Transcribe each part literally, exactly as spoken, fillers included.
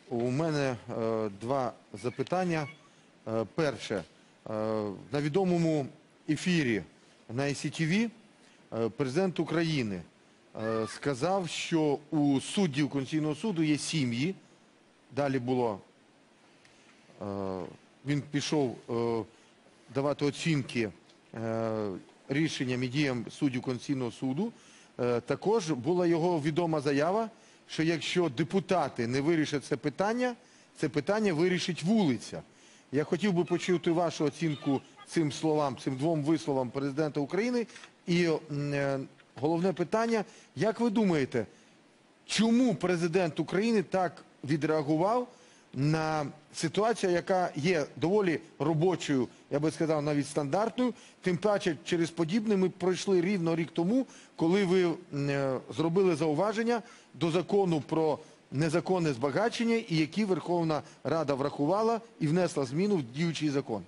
У мене е, два запитання. Е, перше, е, на відомому ефірі на ай сі ті ві е, президент України е, сказав, що у суддів Конституційного суду є сім'ї. Далі було, е, він пішов е, давати оцінки е, рішенням і діям суддів Конституційного суду. Е, також була його відома заява, що якщо депутати не вирішать це питання, це питання вирішить вулиця. Я хотів би почути вашу оцінку цим словам, цим двом висловам президента України. І е, головне питання, як ви думаєте, чому президент України так відреагував на ситуацію, яка є доволі робочою, я би сказав, навіть стандартною, тим паче через подібне ми пройшли рівно рік тому, коли ви е, зробили зауваження до закону про незаконне збагачення, і які Верховна Рада врахувала і внесла зміну в діючий закон.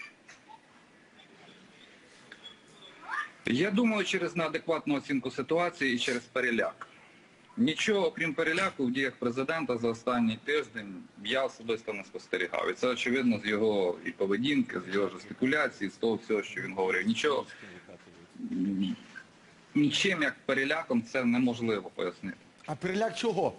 Я думаю, через неадекватну оцінку ситуації і через переляк. Нічого, окрім переляку, в діях президента за останній тиждень я особисто не спостерігав. І це, очевидно, з його і поведінки, з його жестикуляції, з того всього, що він говорив. Нічого, нічим, як переляком, це неможливо пояснити. А переляк чого?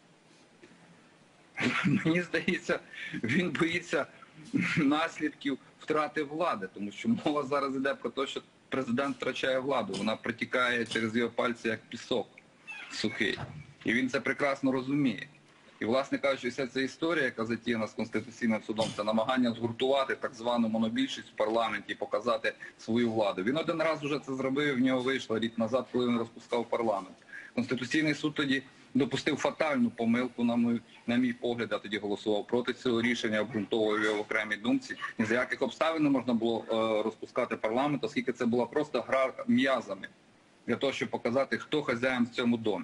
Мені здається, він боїться наслідків втрати влади, тому що мова зараз йде про те, що президент втрачає владу. Вона протікає через його пальці, як пісок сухий. І він це прекрасно розуміє. І, власне кажучи, вся ця історія, яка затіяна з Конституційним судом, це намагання згуртувати так звану монобільшість в парламенті і показати свою владу. Він один раз вже це зробив, в нього вийшло рік назад, коли він розпускав парламент. Конституційний суд тоді допустив фатальну помилку, на мій, на мій погляд, я тоді голосував проти цього рішення, обґрунтовував його в окремій думці. Ні за яких обставин не можна було е, розпускати парламент, оскільки це була просто гра м'язами для того, щоб показати, хто хазяїн в цьому домі.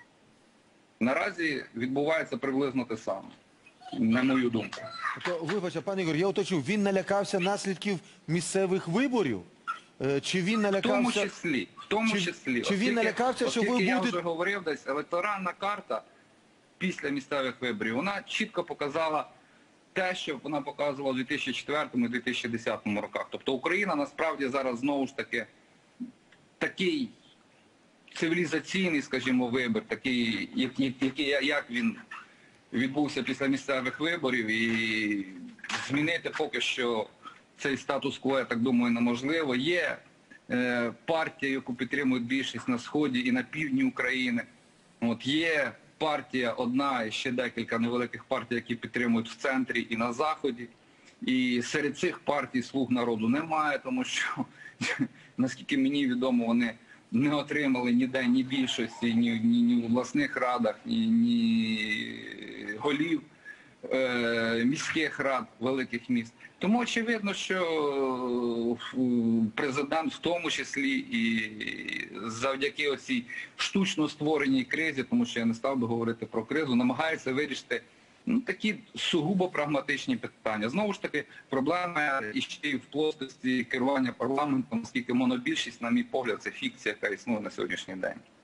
Наразі відбувається приблизно те саме, на мою думку. То, вибачте, пане Ігор, я уточню, він налякався наслідків місцевих виборів? Чи він налякався... В тому числі. В тому чи, числі. Чи він налякався, що ви будете... я вже говорив десь, електоральна карта після місцевих виборів, вона чітко показала те, що вона показувала у дві тисячі четвертому і дві тисячі десятому роках. Тобто Україна насправді зараз знову ж таки такий цивілізаційний, скажімо, вибір, такий, який, який, як він відбувся після місцевих виборів, і змінити поки що цей статус-кво, я так думаю, неможливо. Є е, партія, яку підтримують більшість на Сході і на півдні України. От є партія одна і ще декілька невеликих партій, які підтримують в центрі і на Заході. І серед цих партій «Слуг народу» немає, тому що, наскільки мені відомо, вони не отримали ніде ні більшості, ні, ні, ні в обласних радах, ні, ні голів е, міських рад великих міст. Тому очевидно, що президент в тому числі і завдяки оцій штучно створеній кризі, тому що я не став би говорити про кризу, намагається вирішити ну, такі сугубо прагматичні питання. Знову ж таки, проблема іще й в плоскості керування парламентом, оскільки монобільшість, на мій погляд, це фікція, яка існує на сьогоднішній день.